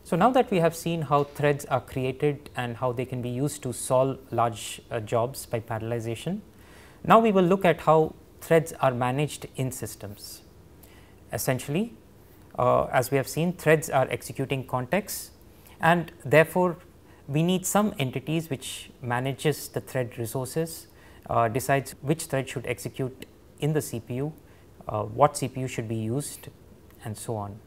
So, now that we have seen how threads are created and how they can be used to solve large jobs by parallelization, now we will look at how threads are managed in systems. Essentially, as we have seen, threads are executing contexts, and therefore, we need some entities which manages the thread resources, decides which thread should execute in the CPU, what CPU should be used, and so on.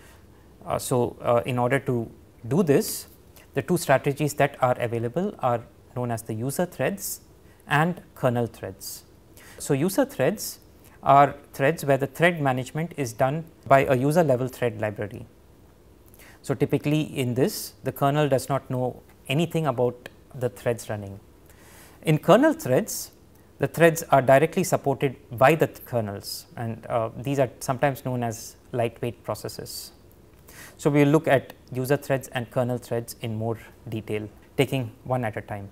In order to do this, the two strategies that are available are known as the user threads and kernel threads. So, user threads are threads where the thread management is done by a user level thread library. So, typically in this, the kernel does not know anything about the threads running. In kernel threads, the threads are directly supported by the kernels, and these are sometimes known as lightweight processes. So, we will look at user threads and kernel threads in more detail, taking one at a time.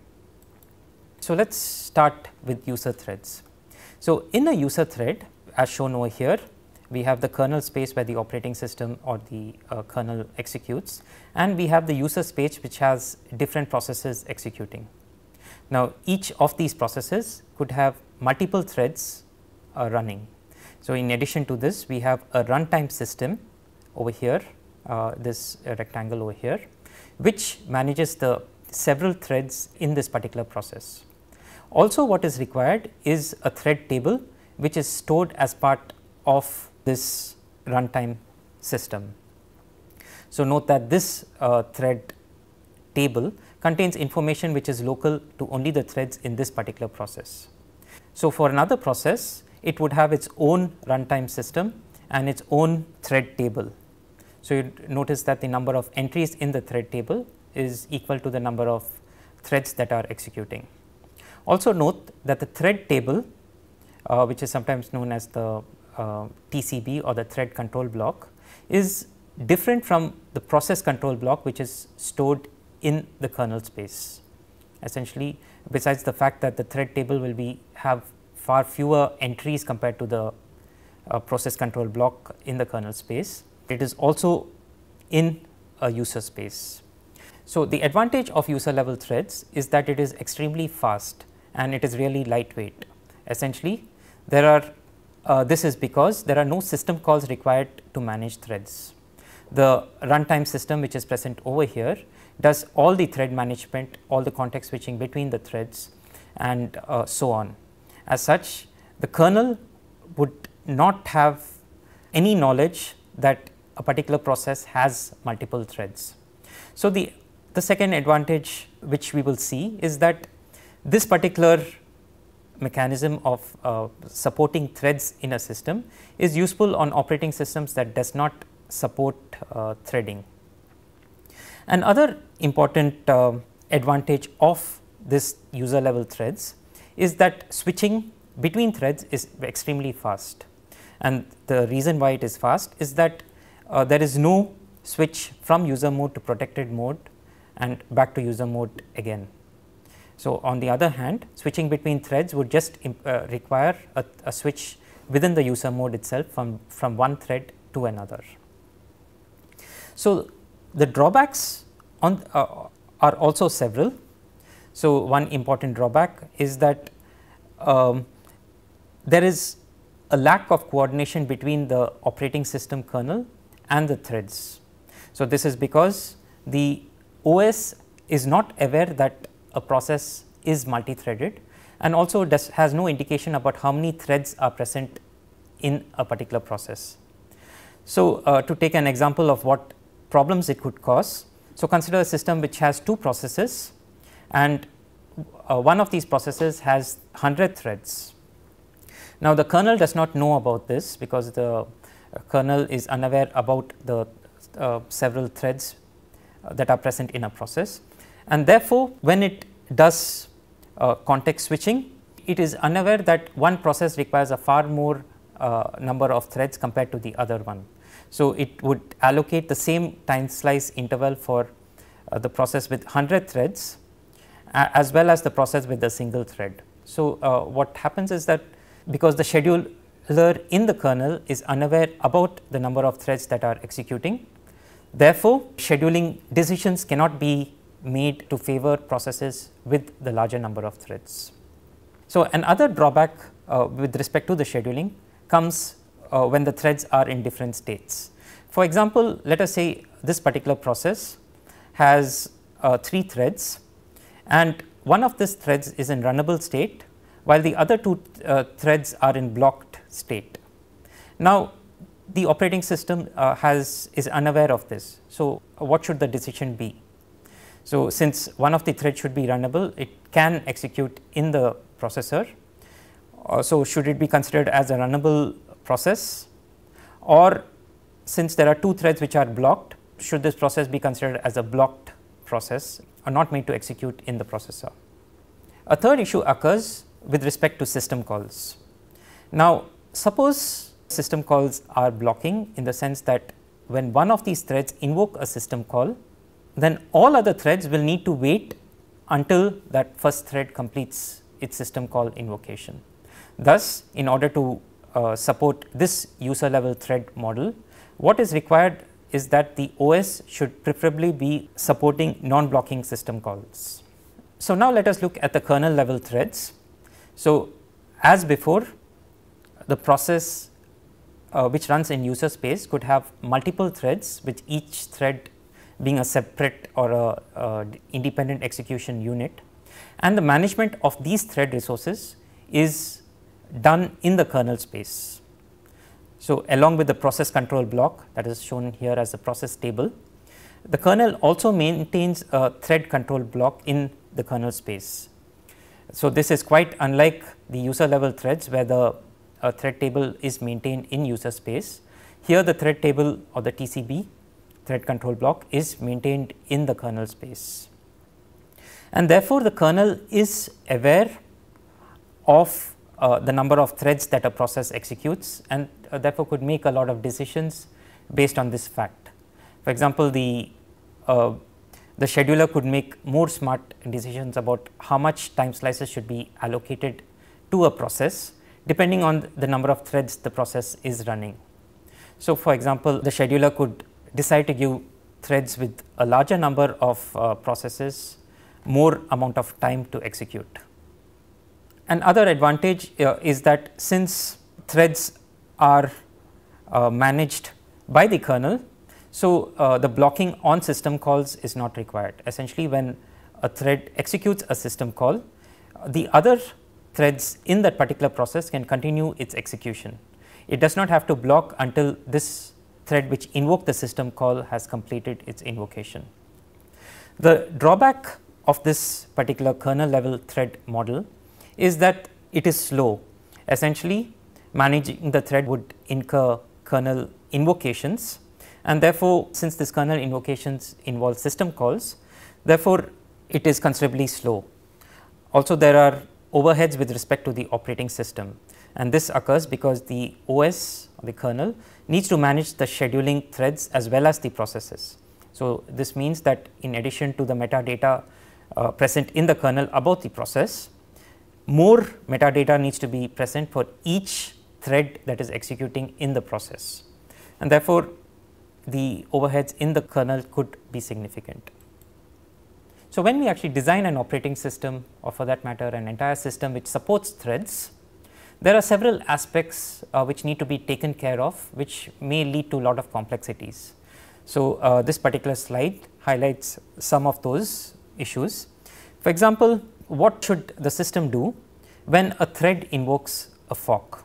So, let us start with user threads. So, in a user thread, as shown over here, we have the kernel space where the operating system or the kernel executes, and we have the user space which has different processes executing. Now, each of these processes could have multiple threads running. So, in addition to this, we have a runtime system over here, this rectangle over here, which manages the several threads in this particular process. Also, what is required is a thread table which is stored as part of this runtime system. So, note that this thread table contains information which is local to only the threads in this particular process. So, for another process, it would have its own runtime system and its own thread table. So, you notice that the number of entries in the thread table is equal to the number of threads that are executing. Also note that the thread table, which is sometimes known as the TCB or the thread control block, is different from the process control block which is stored in the kernel space. Essentially, besides the fact that the thread table will have far fewer entries compared to the process control block in the kernel space, it is also in a user space. So, the advantage of user level threads is that it is extremely fast and it is really lightweight. Essentially, this is because there are no system calls required to manage threads. The runtime system which is present over here does all the thread management, all the context switching between the threads, and so on. As such, the kernel would not have any knowledge that a particular process has multiple threads. So, the second advantage which we will see is that this particular mechanism of supporting threads in a system is useful on operating systems that does not support threading. Another important advantage of this user level threads is that switching between threads is extremely fast, and the reason why it is fast is that there is no switch from user mode to protected mode and back to user mode again. So, on the other hand, switching between threads would just require a switch within the user mode itself from one thread to another. So, the drawbacks are also several. So, one important drawback is that there is a lack of coordination between the operating system kernel and the threads. So, this is because the OS is not aware that a process is multi-threaded, and also has no indication about how many threads are present in a particular process. So, to take an example of what problems it could cause. So, consider a system which has two processes, and one of these processes has 100 threads. Now, the kernel does not know about this because the kernel is unaware about the several threads that are present in a process, and therefore, when it does context switching, it is unaware that one process requires a far more number of threads compared to the other one. So, it would allocate the same time slice interval for the process with 100 threads as well as the process with a single thread. So, what happens is that because the scheduler in the kernel is unaware about the number of threads that are executing, Therefore, scheduling decisions cannot be made to favor processes with the larger number of threads. So, another drawback with respect to the scheduling comes when the threads are in different states. For example, let us say this particular process has 3 threads, and one of these threads is in runnable state, while the other 2 threads are in blocked state. Now, the operating system is unaware of this. So, what should the decision be? So, since one of the threads should be runnable, it can execute in the processor. So, should it be considered as a runnable process, or since there are 2 threads which are blocked, should this process be considered as a blocked process or not made to execute in the processor? A third issue occurs with respect to system calls. Now, suppose system calls are blocking in the sense that when one of these threads invoke a system call, then all other threads will need to wait until that first thread completes its system call invocation. Thus, in order to support this user level thread model, what is required is that the OS should preferably be supporting non-blocking system calls. So, now let us look at the kernel level threads. So, as before, the process which runs in user space could have multiple threads, with each thread being a separate or a independent execution unit, and the management of these thread resources is done in the kernel space. So, along with the process control block that is shown here as a process table, the kernel also maintains a thread control block in the kernel space. So, this is quite unlike the user level threads where the thread table is maintained in user space. Here the thread table or the TCB thread control block is maintained in the kernel space, and therefore, the kernel is aware of the number of threads that a process executes, and therefore, could make a lot of decisions based on this fact. For example, the scheduler could make more smart decisions about how much time slices should be allocated to a process depending on the number of threads the process is running. So, for example, the scheduler could decide to give threads with a larger number of processes more amount of time to execute. Another advantage is that since threads are managed by the kernel, so the blocking on system calls is not required. Essentially, when a thread executes a system call, the other threads in that particular process can continue its execution. It does not have to block until this thread which invoked the system call has completed its invocation. The drawback of this particular kernel level thread model is that it is slow. Essentially, managing the thread would incur kernel invocations, and therefore, since this kernel invocations involve system calls, therefore, it is considerably slow. Also, there are overheads with respect to the operating system, and this occurs because the OS or the kernel needs to manage the scheduling threads as well as the processes. So, this means that in addition to the metadata present in the kernel about the process, more metadata needs to be present for each thread that is executing in the process, and therefore, the overheads in the kernel could be significant. So, when we actually design an operating system, or for that matter an entire system which supports threads, there are several aspects which need to be taken care of, which may lead to a lot of complexities. So, this particular slide highlights some of those issues. For example, what should the system do when a thread invokes a fork?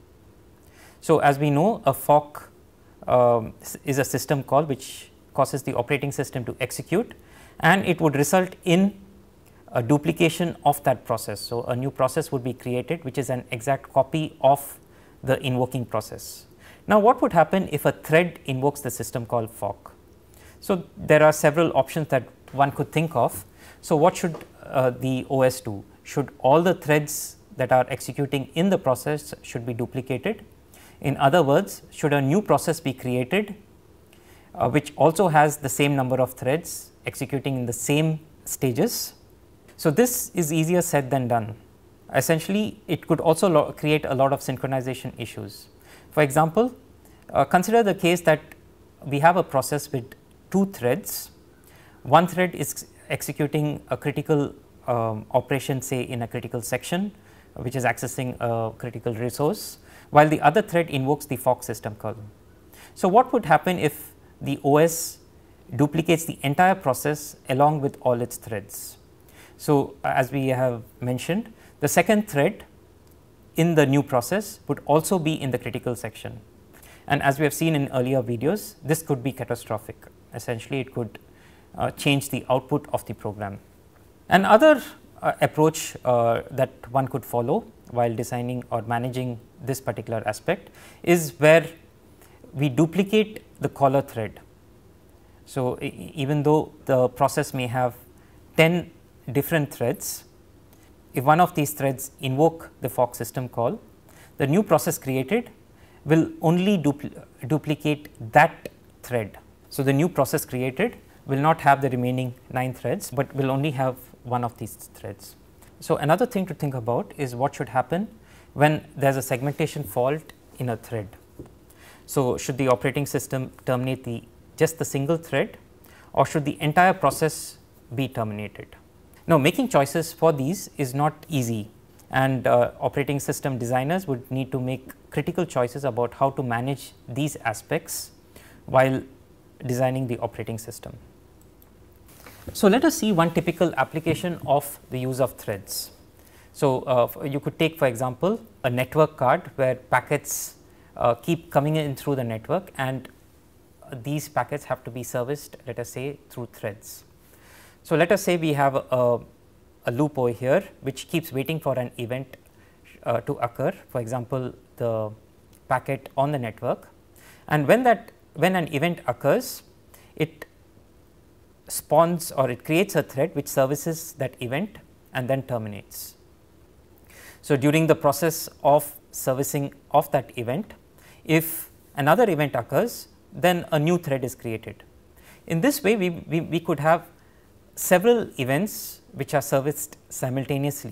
So, as we know, a fork is a system call which causes the operating system to execute, and it would result in a duplication of that process. So, a new process would be created which is an exact copy of the invoking process. Now, what would happen if a thread invokes the system call fork? So, there are several options that one could think of. So, what should the OS do? Should all the threads that are executing in the process should be duplicated? In other words, should a new process be created which also has the same number of threads executing in the same stages? So, this is easier said than done. Essentially, it could also create a lot of synchronization issues. For example, consider the case that we have a process with two threads. One thread is executing a critical operation, say in a critical section, which is accessing a critical resource, while the other thread invokes the fork system call. So, what would happen if the OS duplicates the entire process along with all its threads? So, as we have mentioned, the second thread in the new process would also be in the critical section, and as we have seen in earlier videos, this could be catastrophic. Essentially, it could change the output of the program. Another approach that one could follow while designing or managing this particular aspect is where we duplicate the caller thread. So, even though the process may have 10 different threads, if one of these threads invoke the fork system call, the new process created will only duplicate that thread. So, the new process created will not have the remaining 9 threads, but will only have one of these threads. So, another thing to think about is what should happen when there is a segmentation fault in a thread. So, should the operating system terminate just the single thread, or should the entire process be terminated? Now, making choices for these is not easy, and operating system designers would need to make critical choices about how to manage these aspects while designing the operating system. So, let us see one typical application of the use of threads. So, you could take for example, a network card where packets keep coming in through the network, and these packets have to be serviced, let us say, through threads. So, let us say we have a loop over here which keeps waiting for an event to occur, for example, the packet on the network, and when an event occurs, it spawns or it creates a thread which services that event and then terminates. So, during the process of servicing of that event, if another event occurs, then a new thread is created. In this way, we could have several events which are serviced simultaneously.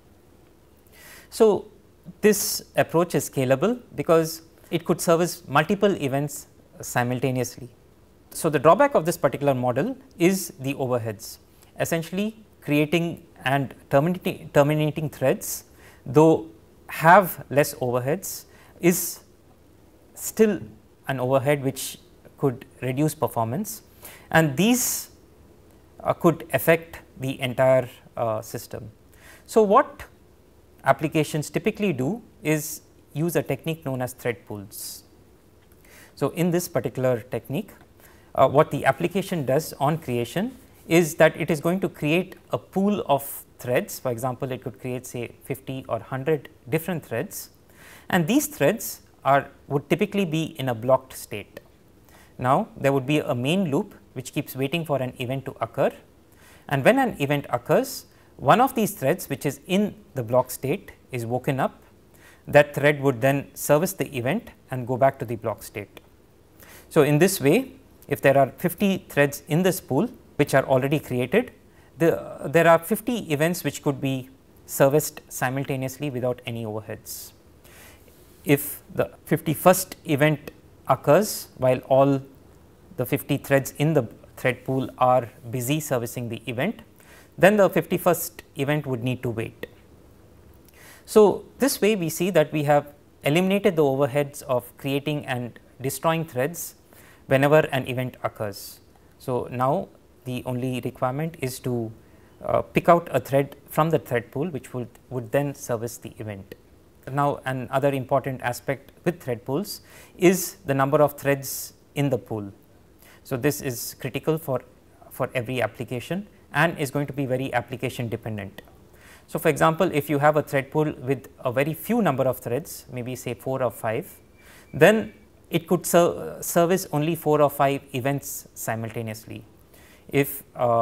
So, this approach is scalable because it could service multiple events simultaneously. So, the drawback of this particular model is the overheads. Essentially, creating and terminating threads, though have less overheads, is still an overhead which could reduce performance, and these could affect the entire system. So, what applications typically do is use a technique known as thread pools. So, in this particular technique, what the application does on creation is that it is going to create a pool of threads. For example, it could create say 50 or 100 different threads, and these threads would typically be in a blocked state. Now, there would be a main loop which keeps waiting for an event to occur, and when an event occurs, one of these threads which is in the block state is woken up. That thread would then service the event and go back to the block state. So, in this way, if there are 50 threads in this pool which are already created, there are 50 events which could be serviced simultaneously without any overheads. If the 51st event occurs while all the 50 threads in the thread pool are busy servicing the event, then the 51st event would need to wait. So, this way we see that we have eliminated the overheads of creating and destroying threads whenever an event occurs. So, now the only requirement is to pick out a thread from the thread pool which would then service the event. Now, another important aspect with thread pools is the number of threads in the pool. So, this is critical for every application and is going to be very application dependent. So, for example, if you have a thread pool with a very few number of threads, maybe say 4 or 5, then it could service only 4 or 5 events simultaneously. If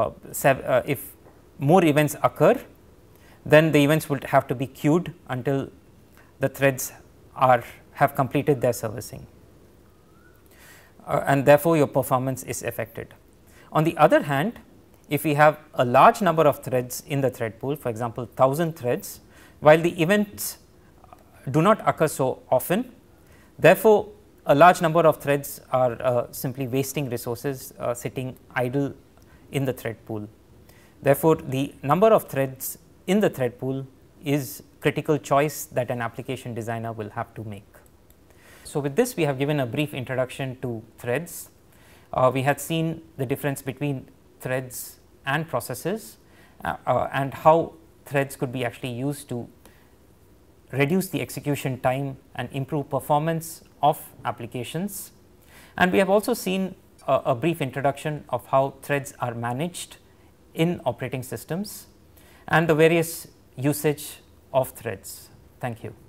more events occur, then the events would have to be queued until the threads have completed their servicing, and therefore, your performance is affected. On the other hand, if we have a large number of threads in the thread pool, for example, 1000 threads, while the events do not occur so often, therefore, a large number of threads are simply wasting resources sitting idle in the thread pool. Therefore, the number of threads in the thread pool is critical choice that an application designer will have to make. So, with this we have given a brief introduction to threads. We had seen the difference between threads and processes and how threads could be actually used to reduce the execution time and improve performance of applications. And we have also seen a brief introduction of how threads are managed in operating systems and the various usage of threads. Thank you.